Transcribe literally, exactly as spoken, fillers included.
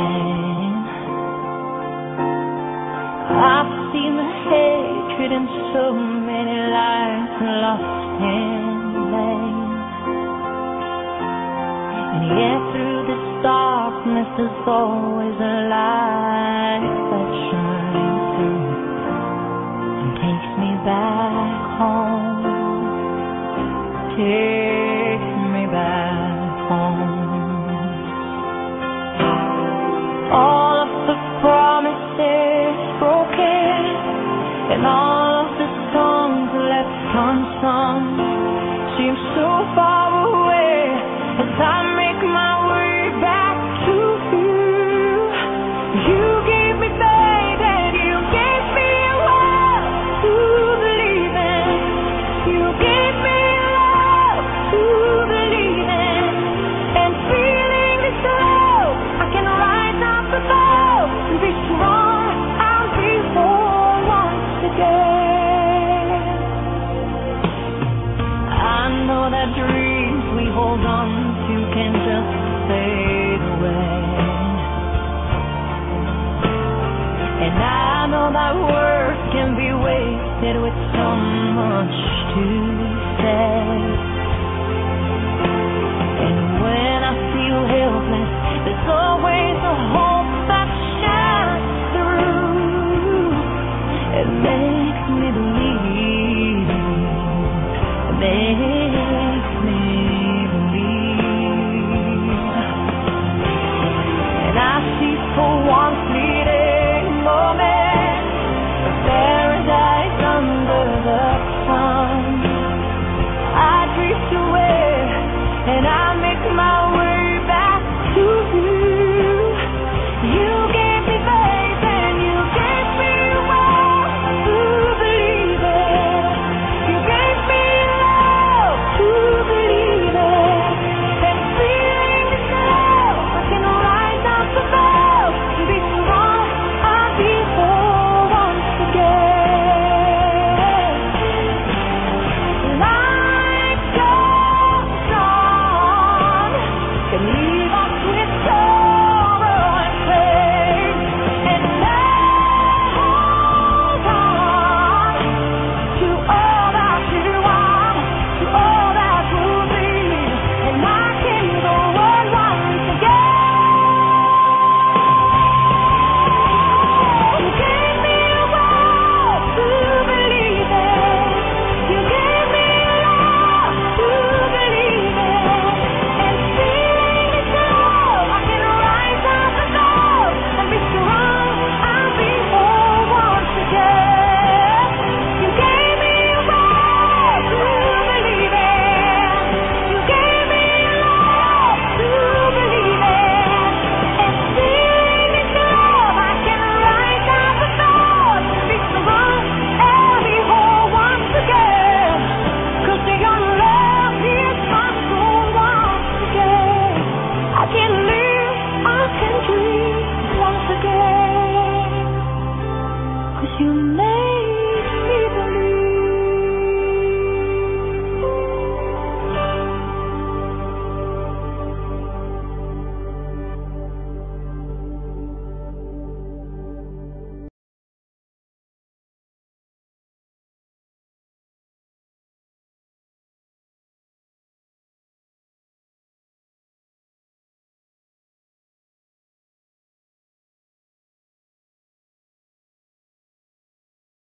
I've seen the hatred in so many lives lost in vain. And yet through this darkness there's always a light that shines through and takes me back home. Takes me back home. All of the promises broken and all of the songs left unsung seem so far away as I make my way back to you. You gave me faith and you gave me a love to believe in. You gave me love to believe in. And feeling this love, I can rise up above and be strong. I'll be whole once again. I know that dreams we hold on to can just fade away. And I know that words can be wasted with so much to say. And when I feel helpless, there's always a hope that shines through. It makes me believe. It makes me believe. And I see for one